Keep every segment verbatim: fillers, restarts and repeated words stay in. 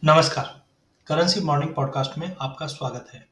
नमस्कार। Currency morning podcast में आपका स्वागत है।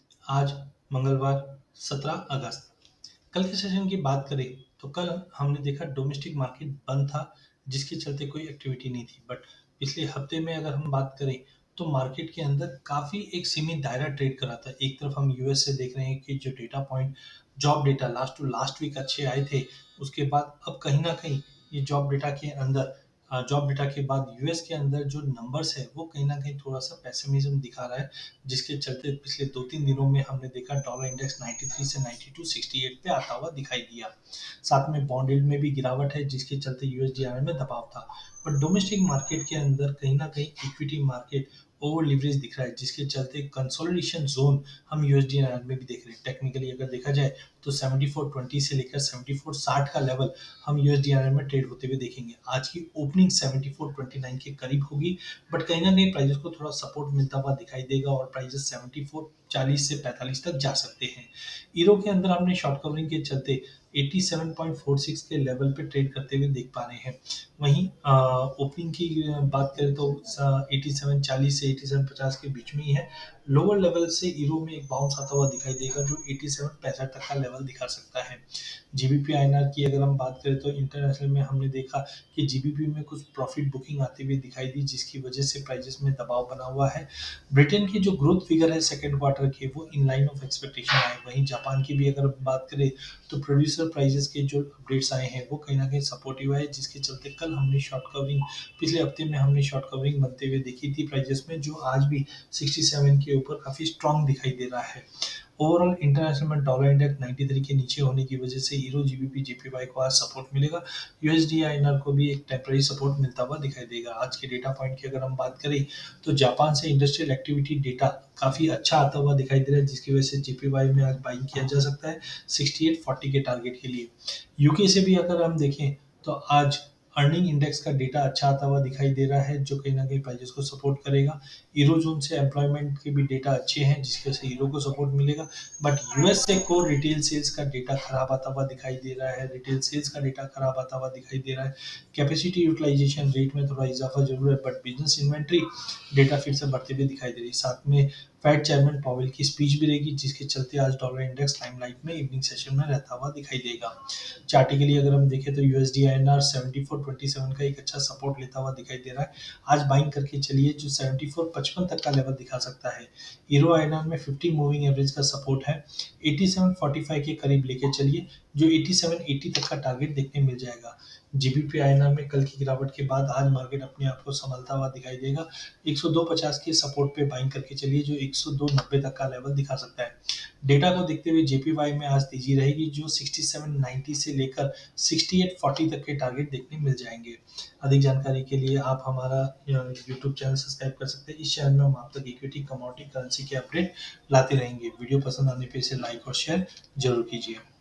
आज मंगलवार सत्रह अगस्त। कल के सेशन की बात करें तो कल हमने देखा डोमेस्टिक मार्केट बंद था, जिसके चलते कोई एक्टिविटी नहीं थी। बट पिछले हफ्ते में अगर हम बात करें तो मार्केट के अंदर काफ़ी एक सीमित दायरा ट्रेड करा था। एक तरफ हम यूएस से देख रहे हैं कि जो data point, job data last to last week अच्छे आए थे। उसके बाद अब कहीं ना कहीं ये जॉब डेटा के अंदर जॉब डेटा के बाद यूएस के अंदर जो नंबर्स है वो कहीं ना कहीं थोड़ा सा पेसिमिज्म दिखा रहा है, जिसके चलते पिछले दो तीन दिनों में हमने देखा डॉलर इंडेक्स तिरानवे से बानवे अड़सठ पे आता हुआ दिखाई दिया। साथ में बॉन्ड यील्ड में भी गिरावट है, जिसके चलते यूएसडीआर में दबाव था। बट डोमेस्टिक मार्केट के अंदर कहीं ना कहीं इक्विटी मार्केट ओवर लिवरेज दिख रहा है, जिसके चलते कंसोलिडेशन जोन हम यूएसडीआर में भी देख रहे हैं। टेक्निकली अगर देखा जाए तो चौहत्तर बीस से लेकर चौहत्तर साठ का लेवल हम यूएसडीआर में ट्रेड होते हुए देखेंगे। आज की ओपनिंग चौहत्तर उनतीस के करीब होगी, बट कहीं ना कहीं प्राइजेस को थोड़ा सपोर्ट मिलता हुआ दिखाई देगा और प्राइजेस चौहत्तर चालीस से पैंतालीस तक जा सकते हैं। ईरो के अंदर हमने शॉर्ट कवरिंग के चलते सत्तासी पॉइंट छियालीस के लेवल पे ट्रेड करते हुए देख पा रहे हैं। वहीं ओपनिंग की बात करें तो सत्तासी चालीस से सत्तासी पचास के बीच में ही है। लोअर लेवल से ईरो में एक बाउंस आता हुआ दिखाई देगा जो सत्तासी पैंसठ तक का लेवल दिखा सकता है। जीबीपी आईएनआर की अगर हम बात करें तो इंटरनेशनल में हमने देखा कि जीबीपी में कुछ प्रॉफिट बुकिंग आती हुई दिखाई दी, जिसकी वजह से प्राइजेस में दबाव बना हुआ है। ब्रिटेन की जो ग्रोथ फिगर है सेकंड क्वार्टर के वो इन लाइन ऑफ एक्सपेक्टेशन आए। वहीं जापान की भी अगर बात करें तो प्रोड्यूसर प्राइजेस के जो अपडेट्स आए हैं वो कहीं ना कहीं सपोर्टिव है, जिसके चलते कल हमने शॉर्ट कवरिंग, पिछले हफ्ते में हमने शॉर्ट कवरिंग बनते हुए देखी थी प्राइजेस में, जो आज भी सड़सठ के ऊपर काफी स्ट्रांग दिखाई दे रहा है। ओवरऑल इंटरनेशनल में डॉलर इंडेक्स तिरानवे के नीचे होने की वजह से यूरो जीबीपी जेपीवाई को आज सपोर्ट मिलेगा। यूएसडी आईएनआर को भी एक टेम्पररी सपोर्ट मिलता हुआ दिखाई देगा। आज के डेटा पॉइंट की अगर हम बात करें तो जापान से इंडस्ट्रियल एक्टिविटी डेटा काफी अच्छा आता हुआ दिखाई दे रहा है, जिसकी वजह से जेपीवाई में आज बाइंग किया जा सकता है अड़सठ चालीस के टारगेट के लिए। यूके से भी अगर हम देखें तो आज अर्निंग इंडेक्स का डेटा अच्छा आता हुआ दिखाई दे रहा है, जो कहीं ना कहीं प्राइजेस को सपोर्ट करेगा। यूरो जोन से एम्प्लॉयमेंट के भी डेटा अच्छे हैं, जिसके से यूरो को सपोर्ट मिलेगा। बट यूएस से कोर रिटेल सेल्स का डेटा खराब आता हुआ दिखाई दे रहा है। रिटेल सेल्स का डेटा खराब आता हुआ दिखाई दे रहा है। कैपेसिटी यूटिलाइजेशन रेट में थोड़ा इजाफा जरूर है, बट बिजनेस इन्वेंट्री डेटा फिर से बढ़ते हुए दिखाई दे रही है। साथ में फेड चेयरमैन पावेल की स्पीच भी रहेगी, जिसके चलते आज डॉलर इंडेक्स लाइमलाइट में इवनिंग सेशन में रहता हुआ दिखाई देगा। चार्ट के लिए अगर हम देखें तो यूएसडी आईएनआर चौहत्तर सत्ताईस का एक अच्छा सपोर्ट लेता हुआ दिखाई दे रहा है। आज बाइंग करके चलिए, जो चौहत्तर पचपन तक का लेवल दिखा सकता है। यूरो आईएनआर में पचास मूविंग एवरेज का सपोर्ट है, सत्तासी पैंतालीस के करीब लेके चलिए, जो सत्तासी अस्सी तक का टारगेट देखने मिल जाएगा। जीबीपी आईएनआर में कल की गिरावट के बाद आज मार्केट अपने आप को संभलता हुआ दिखाई देगा। एक सौ दो पचास के सपोर्ट पे बाइंग करके चलिए, जो एक सौ दो नब्बे तक का लेवल दिखा सकता है। डेटा को देखते हुए जेपीवाई में आज तेजी रहेगी, जो सड़सठ नब्बे से लेकर अड़सठ चालीस तक के टारगेट देखने मिल जाएंगे। अधिक जानकारी के लिए आप हमारा यूट्यूब चैनल सब्सक्राइब कर सकते हैं। इस चैनल में हम आप तक इक्विटी, कमोडिटी, करेंसी के अपडेट लाते रहेंगे। वीडियो पसंद आने पे इसे लाइक और शेयर जरूर कीजिए।